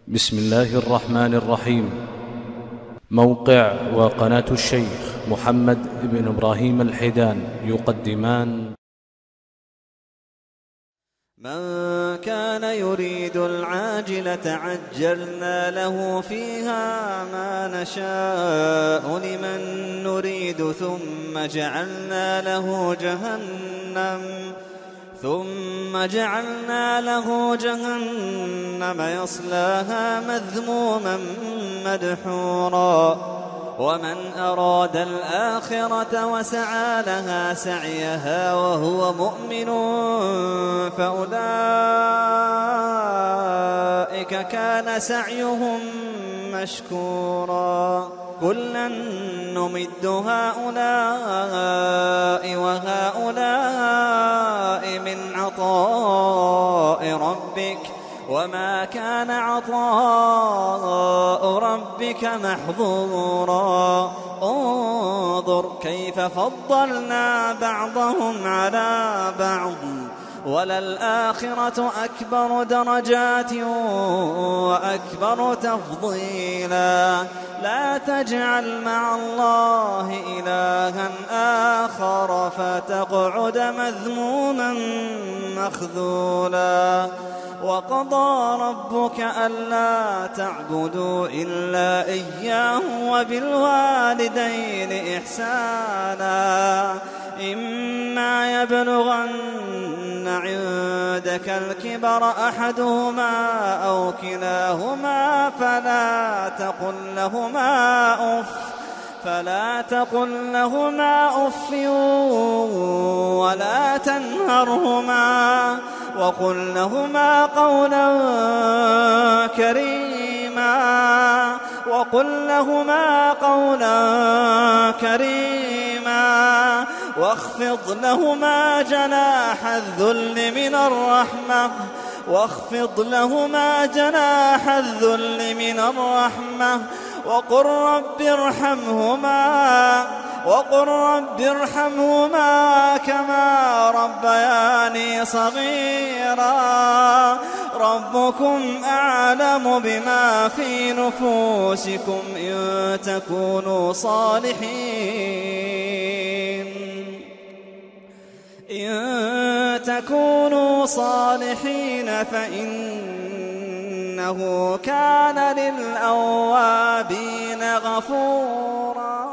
بسم الله الرحمن الرحيم. موقع وقناة الشيخ محمد بن إبراهيم الحيدان يقدمان: من كان يريد العاجلة عجلنا له فيها ما نشاء لمن نريد ثم جعلنا له جهنم يصلاها مذموما مدحورا. ومن أراد الآخرة وسعى لها سعيها وهو مؤمن فأولئك كان سعيهم مشكورا. كلا نمد هؤلاء وهؤلاء من عطاء ربك وما كان عطاء ربك محظورا. انظر كيف فضلنا بعضهم على بعض وللآخرة أكبر درجات وأكبر تفضيلا. لا تجعل مع الله إلها آخر فتقعد مذموما مخذولا. وقضى ربك ألا تعبدوا إلا إياه وبالوالدين إحسانا. إما يبلغن عندك الكبر أحدهما أو كلاهما فلا تقل لهما أف ولا تنهرهما وقل لهما قولا كريما واخفض لهما جناح الذل من الرحمة وقل رب ارحمهما كما ربياني صغيرا. ربكم أعلم بما في نفوسكم إن تكونوا صالحين فإنه كان للأوابين غفورا.